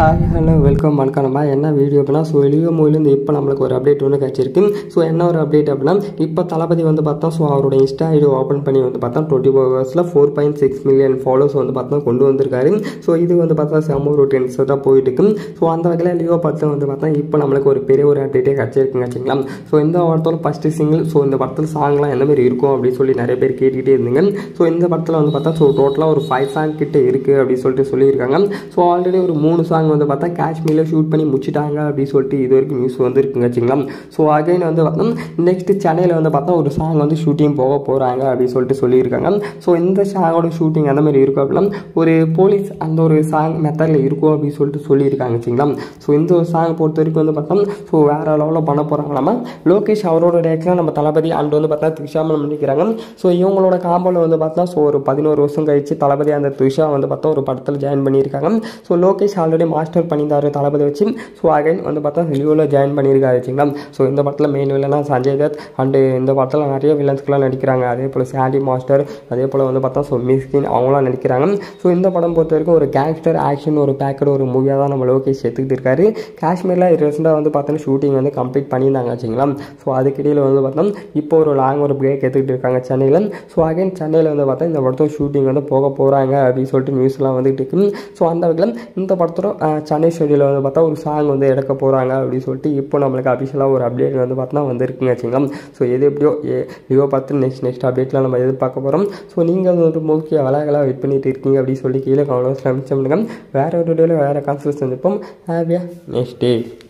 Hi, hello, welcome. வணக்கம். என்ன video அப்படின்னா லியோ மூவிலேருந்து இப்போ நம்மளுக்கு ஒரு அப்டேட் ஒன்று கிடச்சிருக்கு. என்ன ஒரு அப்டேட் அப்படின்னா இப்போ தளபதி பார்த்தா அவரோட இன்ஸ்டா ஐடி ஓப்பன் பண்ணி பார்த்தா 24 ஹவர்ஸில் 4.6 மில்லியன் ஃபாலோஸ் பார்த்தா கொண்டு வந்திருக்காரு. இது பார்த்தா செம்ம ஒரு டென்ஸ் தான் போயிட்டு இருக்கு. அந்த வகையில் லியோ படத்தில் பார்த்தா இப்போ நம்மளுக்கு ஒரு பெரிய ஒரு அப்டேட்டே கிடச்சிருக்குங்க வச்சுங்களா. இந்த படத்தோட ஃபர்ஸ்ட் சிங்கிள் இந்த படத்தில் சாங்லாம் எந்த மாதிரி இருக்கும் அப்படின்னு சொல்லி நிறைய பேர் கேட்டுக்கிட்டே இருந்தீங்க. இந்த படத்தில் பார்த்தா டோட்டலாக ஒரு 5 சாங் கிட்ட இருக்குது அப்படின்னு சொல்லியிருக்காங்க. ஆல்ரெடி ஒரு 3 சாங் பார்த்தா காஷ்மீரில் ஷூட் பண்ணி முடிச்சிட்டாங்க அப்படின்னு சொல்லிட்டு இது வரைக்கும் நியூஸ் இருக்குங்க வச்சுங்களா. அகைன் பார்த்தா நெக்ஸ்ட் சென்னையில் பார்த்தா ஒரு சாங் ஷூட்டிங் போக போகிறாங்க அப்படின்னு சொல்லிட்டு சொல்லியிருக்காங்க. இந்த சாங்கோட ஷூட்டிங் அந்த மாதிரி இருக்கும் அப்படின்னா ஒரு போலீஸ் அந்த ஒரு சாங் மெத்தடில் இருக்கும் அப்படின்னு சொல்லிட்டு சொல்லியிருக்காங்க வச்சுங்களா. இந்த ஒரு சாங் பொறுத்த வரைக்கும் பார்த்தா வேற லெவலில் பண்ண போகிறாங்களாமா. லோகேஷ் அவரோட டேரக்ஷனில் நம்ம தளபதி அண்ட் பார்த்தா த்ரிஷாமல் பண்ணிக்கிறாங்க. இவங்களோட காம்போவில் பார்த்தா ஒரு 11 வருஷம் கழிச்சு தளபதி அந்த த்ரிஷா பார்த்தா ஒரு படத்தில் ஜாயின் பண்ணியிருக்காங்க. லோகேஷ் ஆல்ரெடி மாஸ்டர் பண்ணியிருந்தாரு தளபதி வச்சு. அகைன் பார்த்தா லியோவில் ஜாயின் பண்ணியிருக்காரு வச்சுங்களா. இந்த படத்தில் மெயின் வில்லனா சஞ்சய் தத் அண்டு இந்த படத்தில் நிறைய வில்லன்ஸ்க்கெலாம் நடிக்கிறாங்க. அதே போல் சாண்டி மாஸ்டர் அதே போல் பார்த்தா மிஸ்கின் அவங்களாம் நடிக்கிறாங்க. இந்த படம் பொறுத்த வரைக்கும் ஒரு கேங்ஸ்டர் ஆக்ஷன் ஒரு பேக்கட் ஒரு மூவியாக தான் நம்ம லோகேஷ் எடுத்துக்கிட்டு இருக்காரு. காஷ்மீரில் ரீசெண்டாக பார்த்தா ஷூட்டிங் கம்ப்ளீட் பண்ணியிருந்தாங்க வச்சுங்களா. அதுக்கிடையில் பார்த்தா இப்போ ஒரு லாங் ஒரு பிரேக் எடுத்துக்கிட்டு இருக்காங்க சென்னையில். அகைன் சென்னையில் பார்த்தா இந்த படத்தோட ஷூட்டிங் போக போகிறாங்க அப்படின்னு சொல்லிட்டு நியூஸ்லாம் வந்துட்டு இருக்கு. அந்த வகையில் இந்த படத்தோட சென்னை ஸ்டுடியோவில் பார்த்தா ஒரு சாங் எடுக்க போகிறாங்க அப்படின்னு சொல்லிட்டு இப்போ நம்மளுக்கு அபிஷியலாக ஒரு அப்டேட் பார்த்தா வந்துருக்குங்க வச்சுங்களா. எது எப்படியோ லியோ பார்த்து நெக்ஸ்ட் அப்டேட்லாம் நம்ம எதிர்பார்க்க போகிறோம். நீங்கள் ஒரு முக்கிய வளங்களாக வெயிட் பண்ணிட்டு இருக்கீங்க அப்படின்னு சொல்லி கீழே கமெண்ட்ஸில் அனுப்பிச்சு பண்ணுங்க. வேறு ஒரு வீடியோவில் வேறு கான்செப்ட் சந்திப்போம். ஹேவியா நெக்ஸ்ட் டே.